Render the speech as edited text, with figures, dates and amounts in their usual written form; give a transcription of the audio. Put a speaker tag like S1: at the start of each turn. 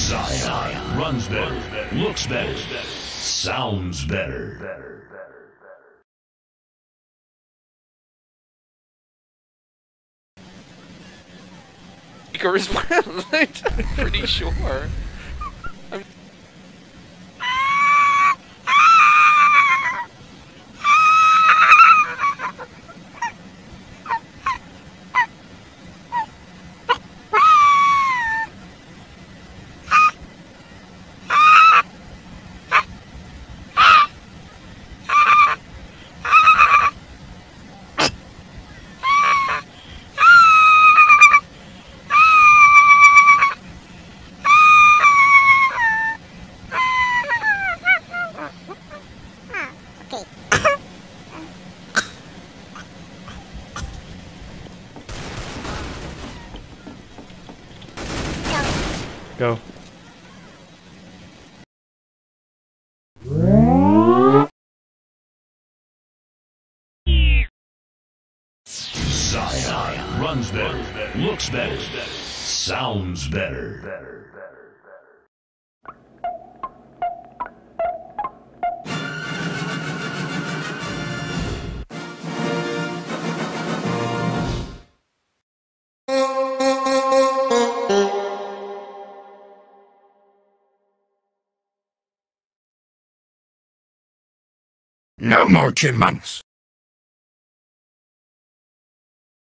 S1: Zion runs better, looks better, sounds better.
S2: Is I'm pretty sure.
S3: Go.
S1: Zion runs better, looks better, sounds better.
S4: No more humans.